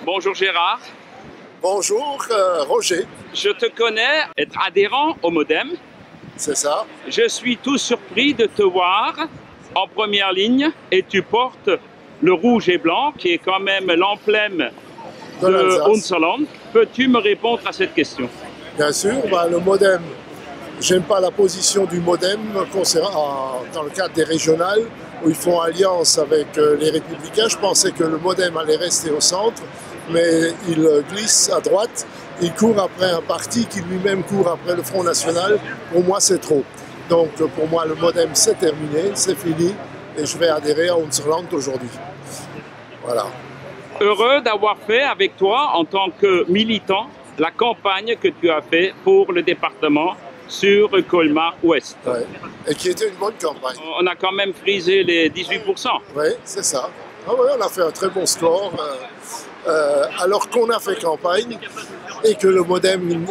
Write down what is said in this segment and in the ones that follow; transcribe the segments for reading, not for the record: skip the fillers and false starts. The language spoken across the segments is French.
Bonjour Gérard. Bonjour Roger. Je te connais être adhérent au Modem. C'est ça. Je suis tout surpris de te voir en première ligne et tu portes le rouge et blanc qui est quand même l'emblème de Unserland. Peux-tu me répondre à cette question? Bien sûr, le Modem, j'aime pas la position du Modem dans le cadre des régionales où ils font alliance avec les Républicains. Je pensais que le Modem allait rester au centre, mais il glisse à droite. Il court après un parti qui lui-même court après le Front National. Pour moi, c'est trop. Donc, pour moi, le Modem, c'est terminé, c'est fini, et je vais adhérer à Unserland aujourd'hui. Voilà. Heureux d'avoir fait avec toi, en tant que militant, la campagne que tu as fait pour le département sur Colmar-Ouest. Ouais. Et qui était une bonne campagne. On a quand même frisé les 18%. Oui, c'est ça. Ah ouais, on a fait un très bon score. Alors qu'on a fait campagne et que le Modem,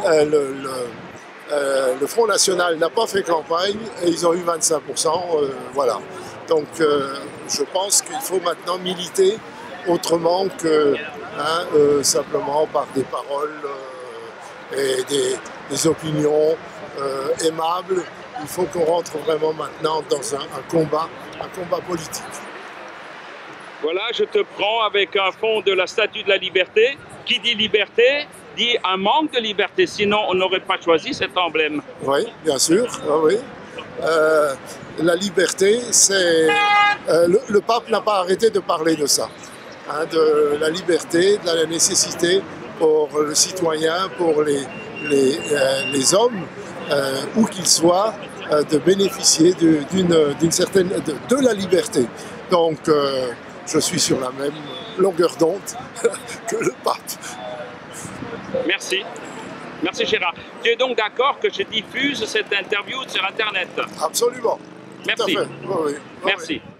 le Front National n'a pas fait campagne et ils ont eu 25%. Voilà. Donc je pense qu'il faut maintenant militer autrement que simplement par des paroles et des opinions aimables. Il faut qu'on rentre vraiment maintenant dans un combat politique. Voilà, je te prends avec un fond de la Statue de la Liberté. Qui dit liberté, dit un manque de liberté, sinon on n'aurait pas choisi cet emblème. Oui, bien sûr, oui. La liberté, c'est... le pape n'a pas arrêté de parler de ça, de la liberté, de la nécessité pour le citoyen, pour les hommes, où qu'ils soient, de bénéficier d'une certaine... de la liberté. Donc, je suis sur la même longueur d'onde que le pape. Merci. Merci Gérard. Tu es donc d'accord que je diffuse cette interview sur Internet? Absolument. Merci. Tout à fait. Oui, oui. Merci.